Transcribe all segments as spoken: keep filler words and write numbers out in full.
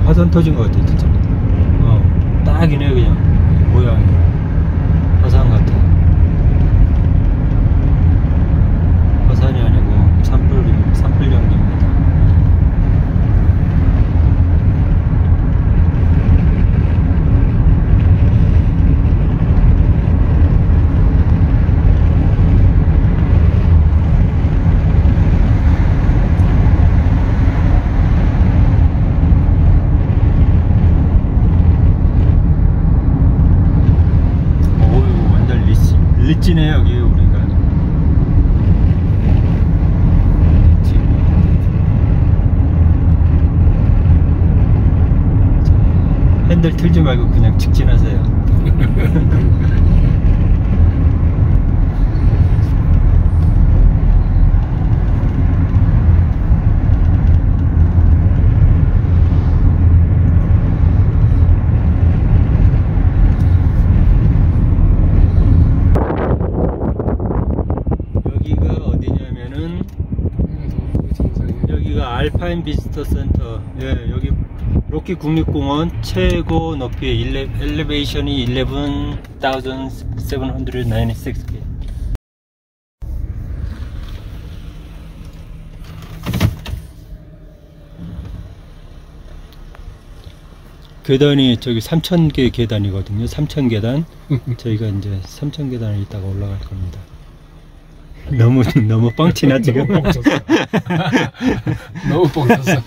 화산 터진 것 같아 진짜. 어, 딱이네 그냥 모양이 화산 같아. 화산이 아니고 산불 산불 연기입니다. 리치네 여기 우리가. 핸들 틀지 말고 그냥 직진하세요. 알파인 비지터 센터. 예, 여기 로키 국립공원 최고 높이 일레, 엘리베이션이 십일 칠백구십육 피. 계단이 저기 삼천 개 계단이거든요. 삼천 계단. 저희가 이제 삼천 계단을 이따가 올라갈 겁니다. 너무 너무 뻥치나 지금? 너무 뻥쳤어. 너무 뻥쳤어.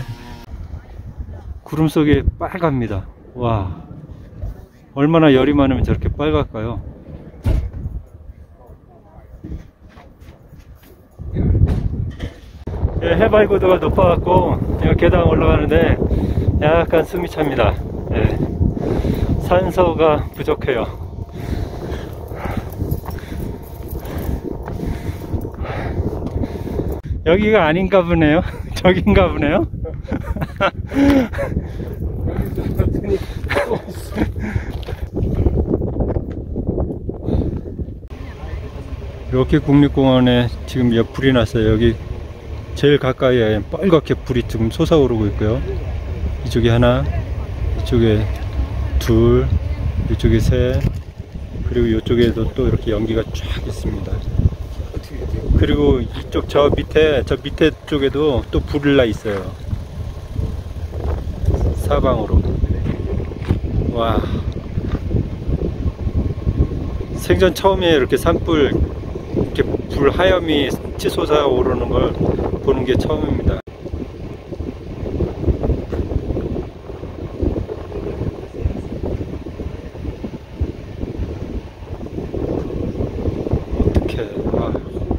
구름 속에 빨갑니다. 와, 얼마나 열이 많으면 저렇게 빨갈까요? 예, 해발 고도가 높아갖고 제가 계단 올라가는데 약간 숨이 찹니다. 예, 산소가 부족해요. 여기가 아닌가 보네요. 저긴가 보네요. 이렇게 국립공원에 지금 몇 불이 났어요. 여기 제일 가까이에 빨갛게 불이 지금 솟아오르고 있고요. 이쪽에 하나, 이쪽에 둘, 이쪽에 셋, 그리고 이쪽에도 또 이렇게 연기가 쫙 있습니다. 그리고 이쪽 저 밑에 저 밑에 쪽에도 또 불이 나 있어요. 사방으로. 와, 생전 처음이에요. 이렇게 산불, 이렇게 불 하염이 치솟아 오르는 걸 보는 게 처음입니다. 어떡해. 아.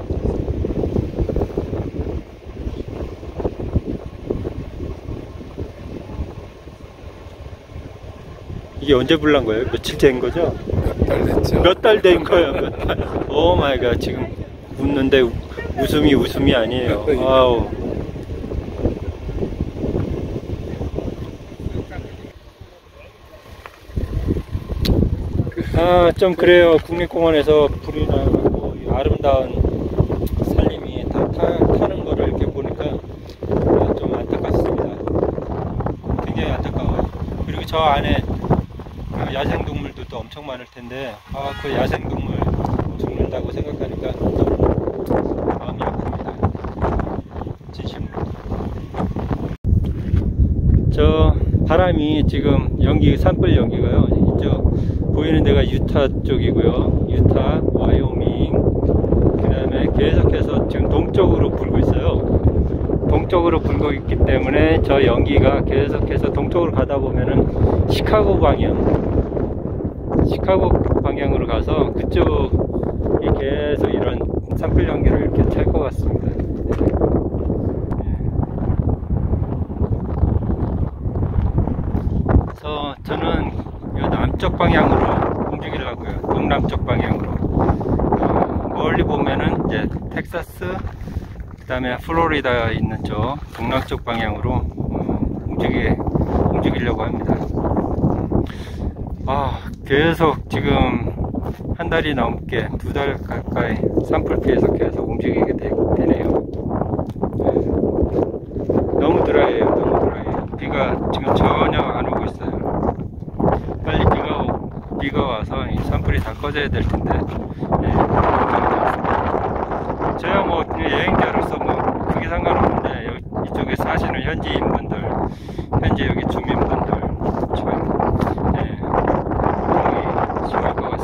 이게 언제 불 난 거예요? 며칠 된 거죠? 몇 달 됐죠. 몇 달 된 거예요, 몇 달. 오 마이 갓, 지금 웃는데 웃음이 웃음이 아니에요. 아우. 아, 좀 그래요. 국립공원에서 불이 나고 아름다운 산림이 다 타, 타는 거를 이렇게 보니까 좀 안타깝습니다. 굉장히 안타까워요. 그리고 저 안에 그 야생동물들도 엄청 많을 텐데, 아, 그 야생동물 죽는다고 생각하니까 너무 마음이 아픕니다. 진심으로. 저 바람이 지금 연기, 산불 연기가요, 이쪽 보이는 데가 유타 쪽이고요. 유타, 와이오밍, 그 다음에 계속해서 지금 동쪽으로 불고 있어요. 동쪽으로 불고 있기 때문에 저 연기가 계속해서 동쪽으로 가다 보면은 시카고 방향, 시카고 방향으로 가서 그쪽이 계속 이런 산불 연기를 이렇게 찰 것 같습니다. 그래서 저는 남쪽 방향으로 움직이려고요. 동남쪽 방향으로. 어, 멀리 보면은 이제 텍사스, 그 다음에 플로리다 있는 쪽 동남쪽 방향으로 어, 움직이, 움직이려고 합니다. 아, 계속 지금 한 달이 넘게, 두 달 가까이 산불 피해서 계속 움직이게 되, 되네요. 네. 너무 드라이해요. 너무 드라이해요. 비가 비가 지금 전혀 안 오고 있어요. 빨리 비가, 오, 비가 와서 이 산불이 다 꺼져야 될 텐데. 네, 저야 뭐 여행자로서 뭐 크게 상관없는데 여기 이쪽에 사시는 현지인분들, 현재 여기 주민분들 참 네, 굉장히 심할 것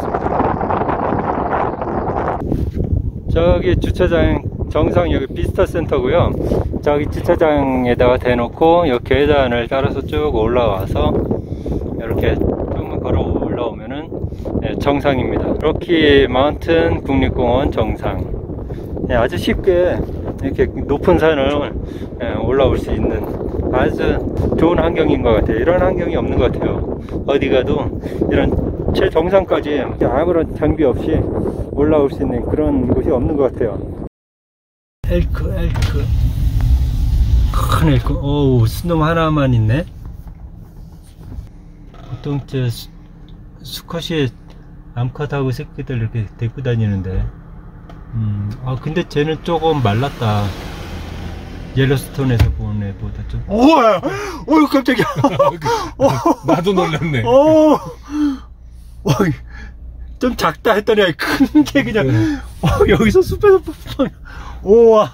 같습니다. 저기 주차장 정상 여기 비스타 센터고요. 저기 주차장에다가 대놓고 이 계단을 따라서 쭉 올라와서 이렇게 조금만 걸어 올라오면은 네, 정상입니다. 로키 마운틴 국립공원 정상. 네, 아주 쉽게 이렇게 높은 산을 네, 올라올 수 있는 아주 좋은 환경인 것 같아요. 이런 환경이 없는 것 같아요. 어디 가도 이런 최정상까지 아무런 장비 없이 올라올 수 있는 그런 곳이 없는 것 같아요. 엘크, 엘크. 큰 엘크. 어우, 수놈 하나만 있네. 보통 저 수, 수컷이 암컷하고 새끼들 이렇게 데리고 다니는데. 음, 아, 근데 쟤는 조금 말랐다. 옐로스톤에서 본 애보다 좀. 우와! 어휴, 깜짝이야. 어, 나도 놀랐네. 어, 어, 좀 작다 했더니 큰 게 그냥, 어, 여기서 숲에서 뽑힌. 우와.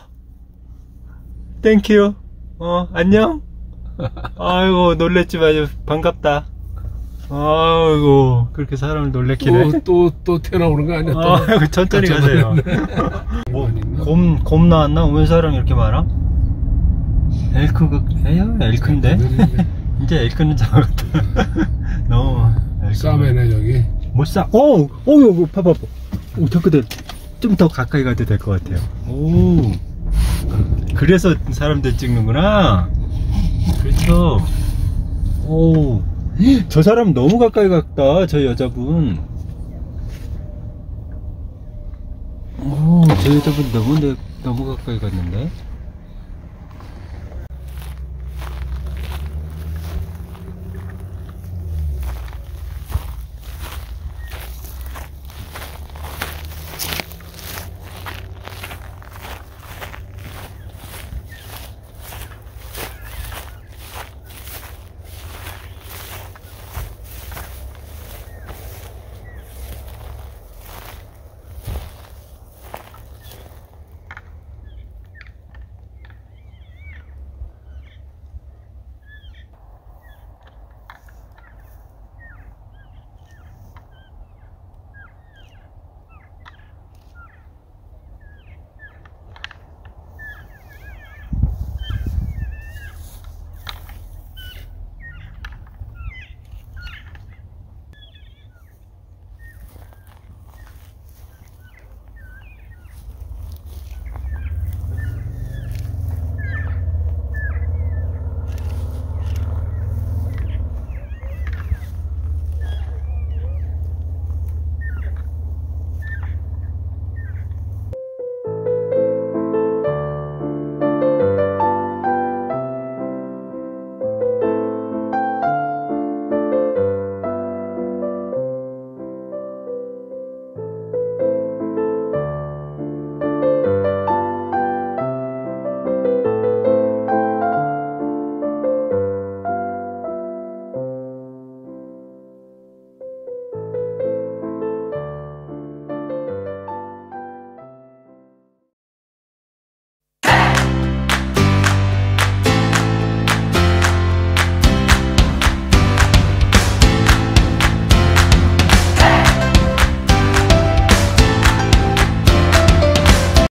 땡큐. 어, 안녕. 아이고, 놀랬지 마요. 반갑다. 아이고, 그렇게 사람을 놀래키네. 또, 또, 또 태어나오는 거 아니야? 또? 아, 천천히 가세요. 뭐, 곰, 곰 나왔나? 왜 사람이 이렇게 많아? 엘크가, 에야, 엘크인데? 이제 엘크는 작았다. 너무, 싸매네, 저기. 못 싸. 오! 오, 오, 봐봐. 오, 덕후들. 좀 더 가까이 가도 될 것 같아요. 오. 그래서 사람들 찍는구나. 그렇죠. 오. 저 사람 너무 가까이 갔다. 저 여자분. 오, 저 여자분 너무, 너무 가까이 갔는데.